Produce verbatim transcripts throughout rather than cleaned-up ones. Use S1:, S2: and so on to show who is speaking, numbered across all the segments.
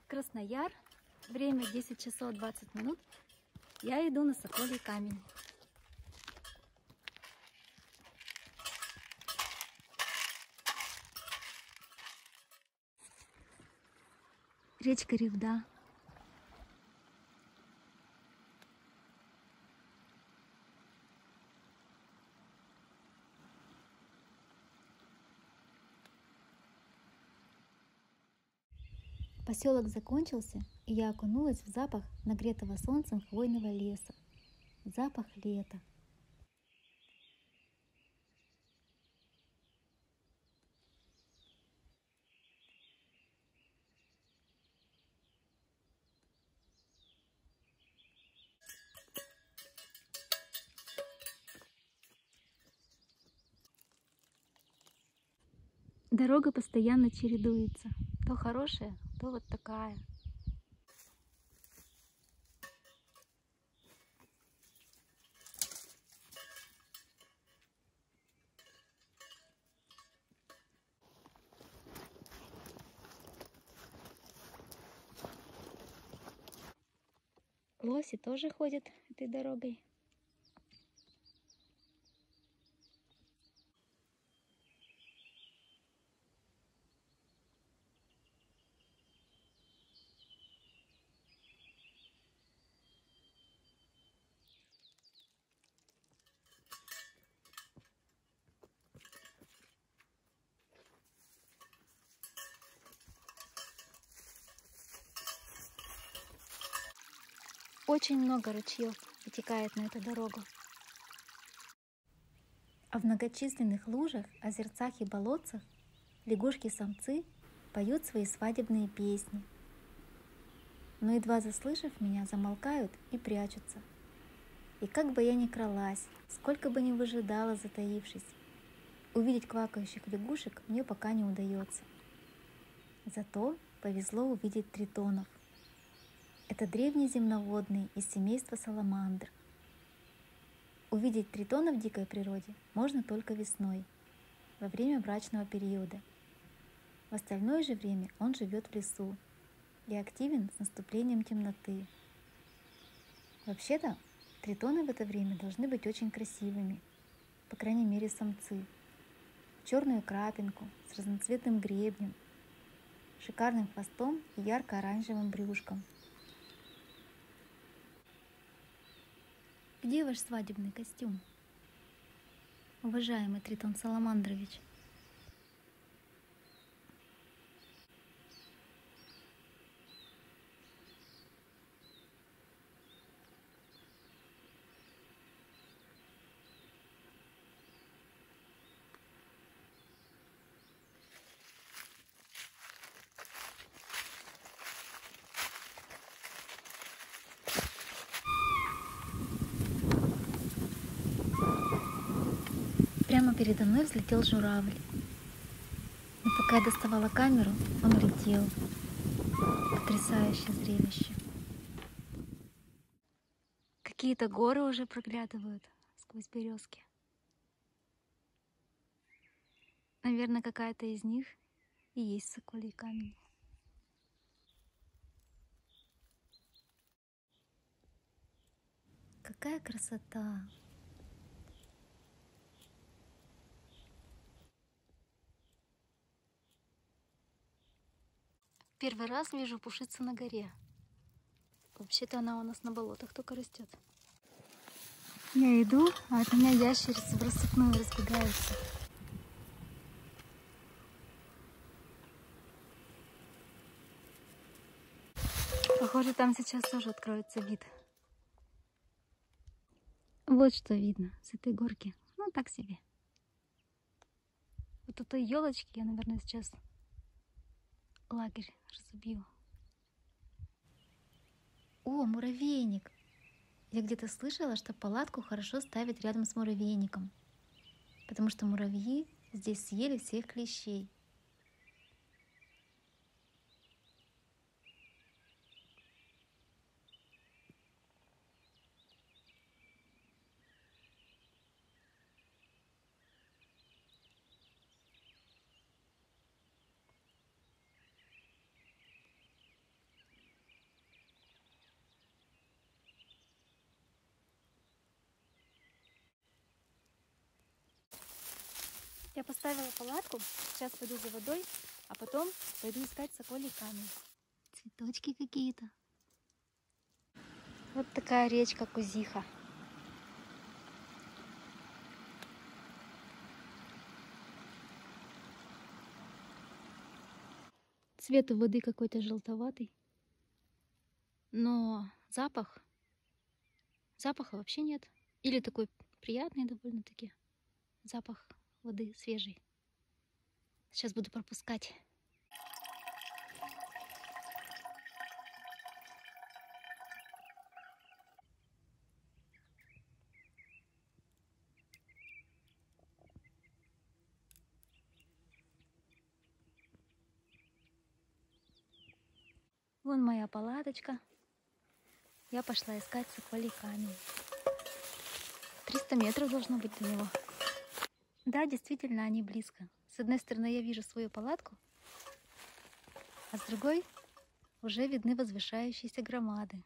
S1: Краснояр. Время десять часов двадцать минут. Я иду на Соколий камень. Речка Ревда. Поселок закончился, и я окунулась в запах нагретого солнцем хвойного леса. Запах лета. Дорога постоянно чередуется. То хорошая, то вот такая. Лоси тоже ходят этой дорогой. Очень много ручьев вытекает на эту дорогу. А в многочисленных лужах, озерцах и болотцах лягушки-самцы поют свои свадебные песни. Но едва заслышав меня, замолкают и прячутся. И как бы я ни кралась, сколько бы ни выжидала, затаившись, увидеть квакающих лягушек мне пока не удается. Зато повезло увидеть тритонов. Это древние земноводные из семейства саламандр. Увидеть тритона в дикой природе можно только весной, во время брачного периода. В остальное же время он живет в лесу и активен с наступлением темноты. Вообще-то, тритоны в это время должны быть очень красивыми, по крайней мере самцы. В черную крапинку, с разноцветным гребнем, шикарным хвостом и ярко-оранжевым брюшком. Где ваш свадебный костюм, уважаемый Тритон Саламандрович? Прямо передо мной взлетел журавль. Но пока я доставала камеру, он улетел. Потрясающее зрелище. Какие-то горы уже проглядывают сквозь березки. Наверное, какая-то из них и есть Соколий камень. Какая красота! Первый раз вижу пушицу на горе. Вообще-то она у нас на болотах только растет. Я иду, а от меня ящерицы в рассыпную разбегаются. Похоже, там сейчас тоже откроется вид. Вот что видно с этой горки. Ну, так себе. Вот у той елочки я, наверное, сейчас лагерь разобью. О, муравейник! Я где-то слышала, что палатку хорошо ставить рядом с муравейником, потому что муравьи здесь съели всех клещей. Я поставила палатку, сейчас пойду за водой, а потом пойду искать соколий камень. Цветочки какие-то. Вот такая речка Кузиха. Цвет у воды какой-то желтоватый, но запах, запаха вообще нет. Или такой приятный довольно-таки запах воды свежий. Сейчас буду пропускать. Вон моя палаточка. Я пошла искать соколий камень. триста метров должно быть до него. Да, действительно, они близко. С одной стороны я вижу свою палатку, а с другой уже видны возвышающиеся громады.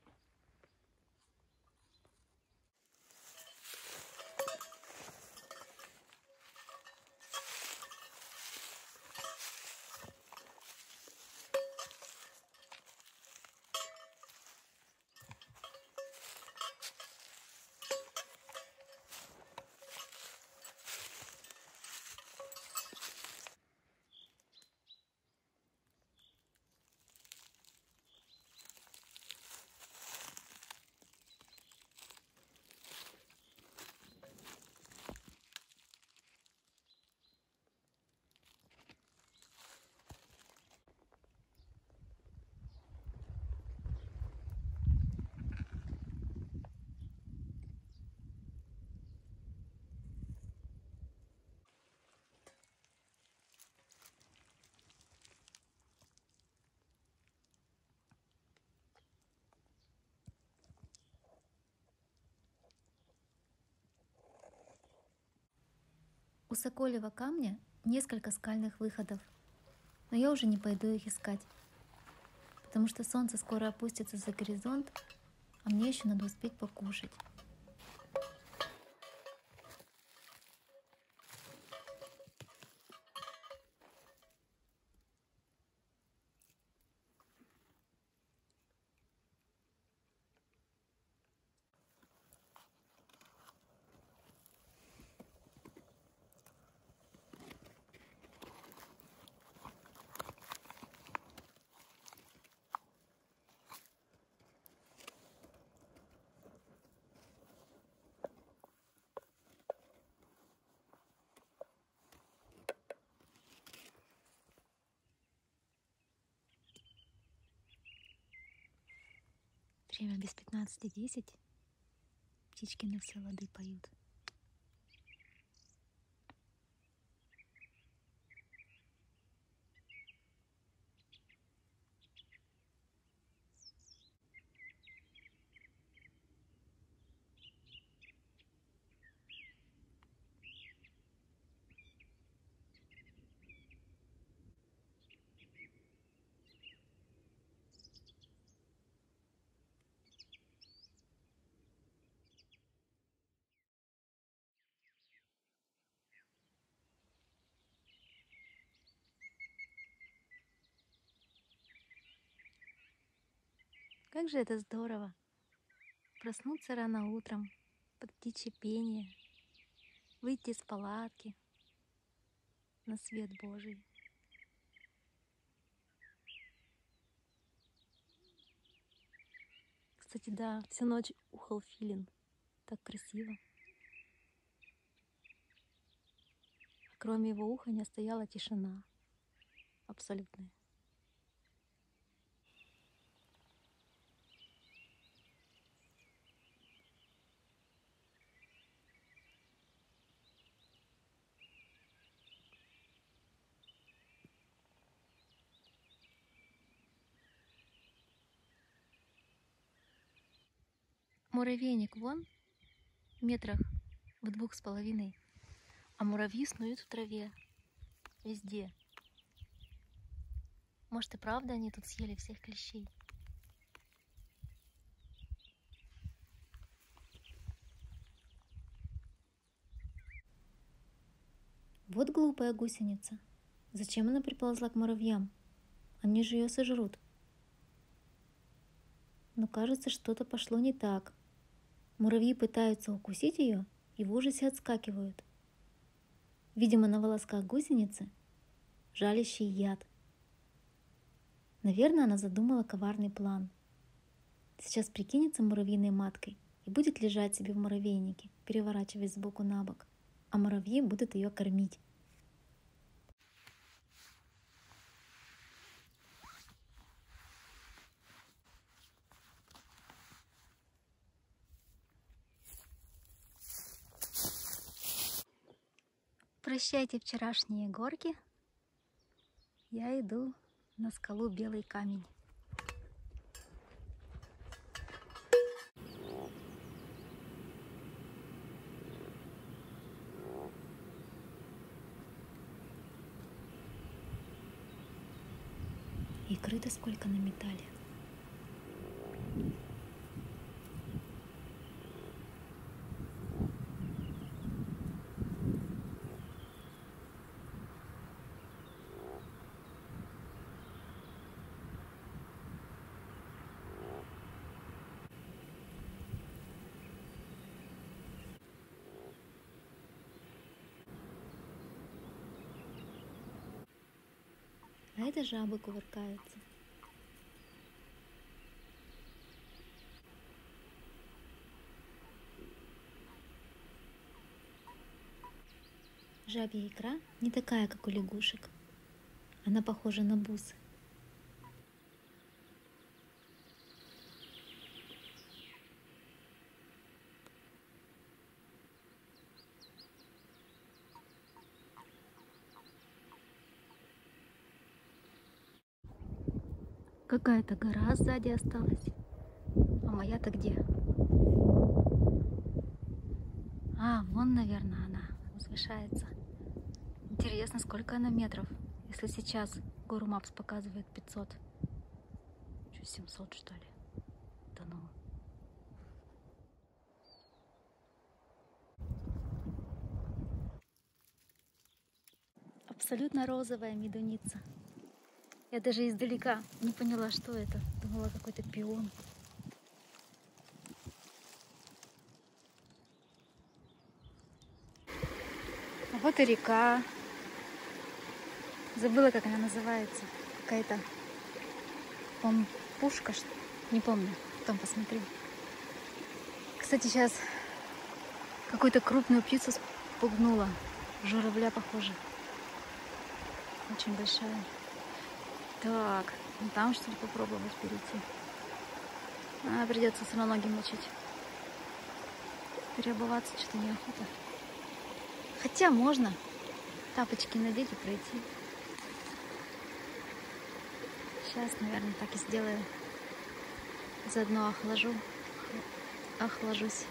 S1: У Сокольего камня несколько скальных выходов, но я уже не пойду их искать, потому что солнце скоро опустится за горизонт, а мне еще надо успеть покушать. Время без пятнадцати десять. Птички на все лады поют. Как же это здорово! Проснуться рано утром под птичье пение, выйти из палатки на свет Божий. Кстати, да, всю ночь ухал филин. Так красиво. Кроме его уханья стояла тишина абсолютная. Муравейник вон, метрах в двух с половиной, а муравьи снуют в траве везде. Может и правда они тут съели всех клещей. Вот глупая гусеница. Зачем она приползла к муравьям? Они же ее сожрут. Но кажется, что-то пошло не так. Муравьи пытаются укусить ее и в ужасе отскакивают. Видимо, на волосках гусеницы жалящий яд. Наверное, она задумала коварный план. Сейчас прикинется муравьиной маткой и будет лежать себе в муравейнике, переворачиваясь сбоку на бок, а муравьи будут ее кормить. Прощайте вчерашние горки. Я иду на скалу Белый камень. Икры-то сколько наметали. А это жабы кувыркаются. Жабья икра не такая, как у лягушек. Она похожа на бусы. Какая-то гора сзади осталась. А моя-то где? А, вон, наверное, она возвышается. Интересно, сколько она метров? Если сейчас Гору Мапс показывает пятьсот. Что, семьсот, что ли? Да ну. Абсолютно розовая медуница. Я даже издалека не поняла, что это. Думала, какой-то пион. А вот и река. Забыла, как она называется. Какая-то, по-моему, пушка. Не помню. Потом посмотрю. Кстати, сейчас какую-то крупную птицу спугнула. Журавля, похоже. Очень большая. Так, ну там что ли попробовать перейти? А, придется все равно ноги мочить. Переобуваться что-то неохота. Хотя можно тапочки надеть и пройти. Сейчас, наверное, так и сделаю. Заодно охлажу. Охлажусь.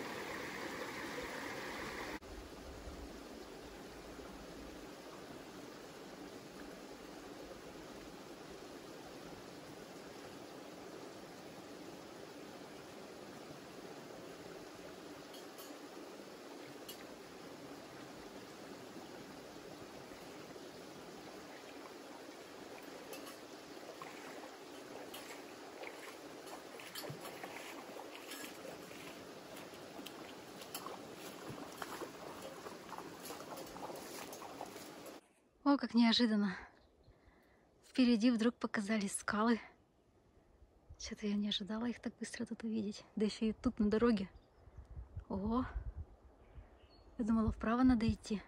S1: О, как неожиданно. Впереди вдруг показались скалы. Что-то я не ожидала их так быстро тут увидеть. Да еще и тут на дороге. Ого. Я думала, вправо надо идти.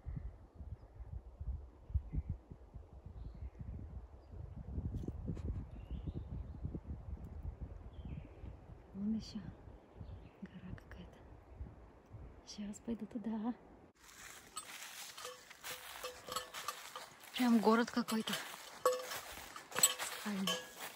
S1: Вон еще гора какая-то. Сейчас пойду туда. Прям город какой-то. Скальный.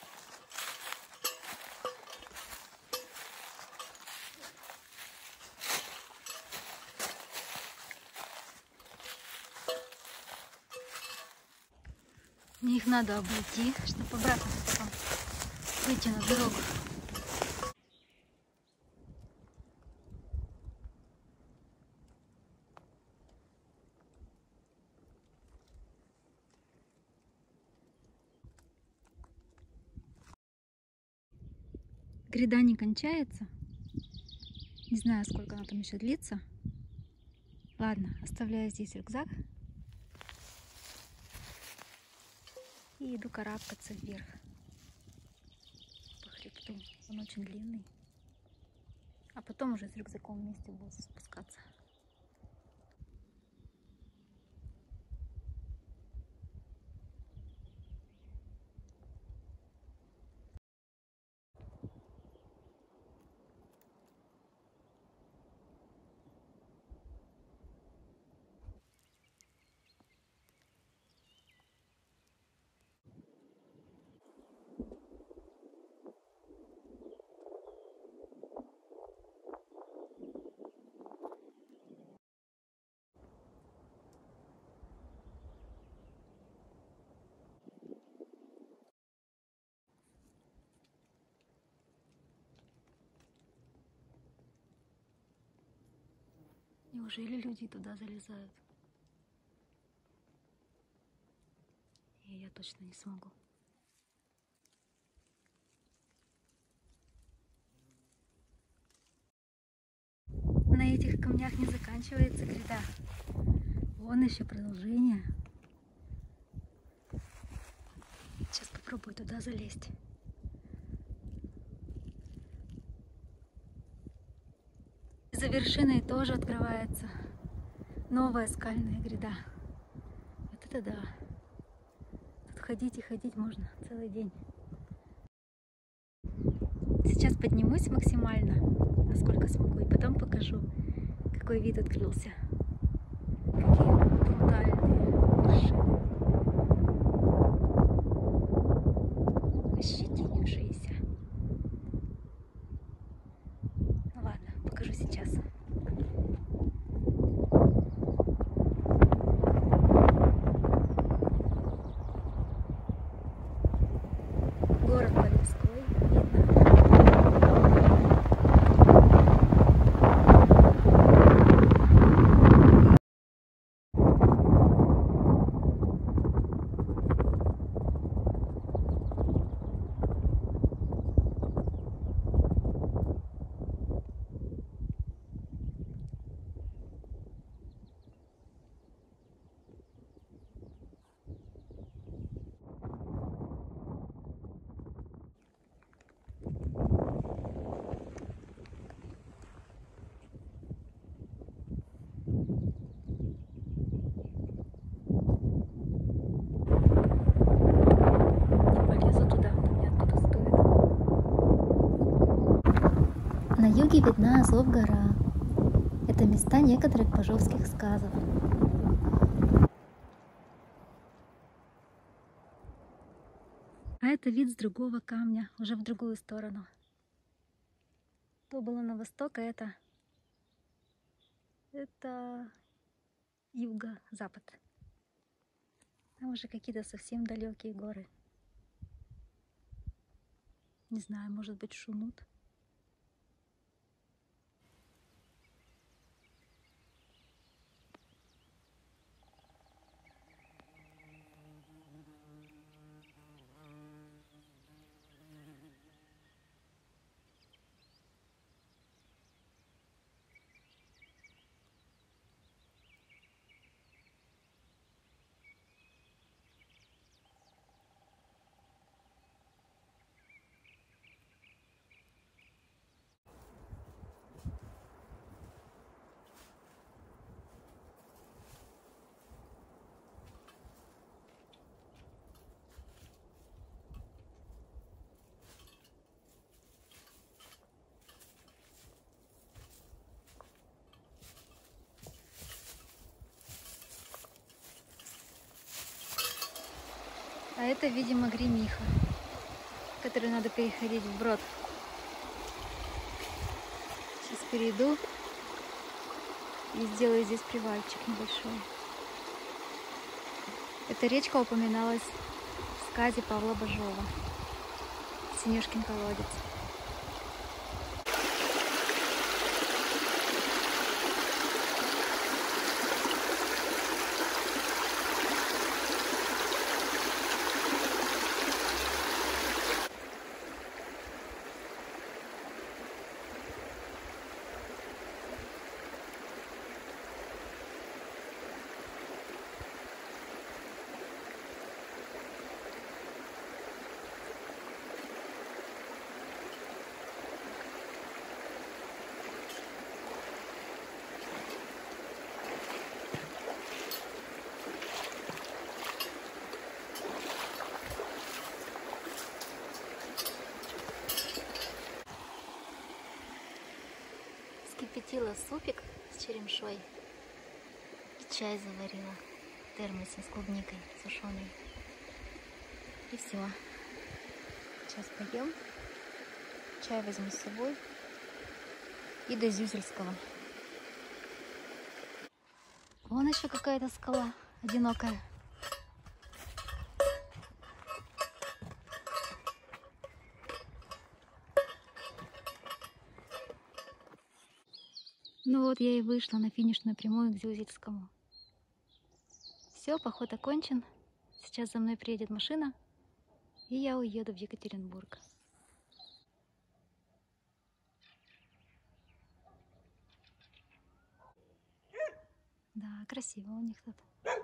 S1: Мне их надо обойти, чтобы обратно потом выйти на дорогу. Гряда не кончается. Не знаю, сколько она там еще длится. Ладно, оставляю здесь рюкзак. И иду карабкаться вверх по хребту. Он очень длинный. А потом уже с рюкзаком вместе буду спускаться. Неужели люди туда залезают? И я точно не смогу. На этих камнях не заканчивается гряда. Вон еще продолжение. Сейчас попробую туда залезть. За вершиной тоже открывается новая скальная гряда. Вот это да. Тут ходить и ходить можно целый день. Сейчас поднимусь максимально, насколько смогу, и потом покажу, какой вид открылся. Какие брутальные вершины. Ощетинившиеся. Ну ладно, покажу сейчас. Город Полевской видно. На юге видна Азов-гора. Это места некоторых пажовских сказов. А это вид с другого камня, уже в другую сторону. То было на восток, а это, это юго-запад. Там уже какие-то совсем далекие горы. Не знаю, может быть, Шунут. А это, видимо, Гремиха, которую надо переходить вброд. Сейчас перейду и сделаю здесь привальчик небольшой. Эта речка упоминалась в сказе Павла Бажова «Синюшкин колодец». супик с черемшой и чай заварила в термосе с клубникой сушеной. И все. Сейчас поем. Чай возьму с собой. И до Зюзельского. Вон еще какая-то скала одинокая. Ну вот я и вышла на финишную прямую к Зюзельскому. Все, поход окончен. Сейчас за мной приедет машина, и я уеду в Екатеринбург. Да, красиво у них тут.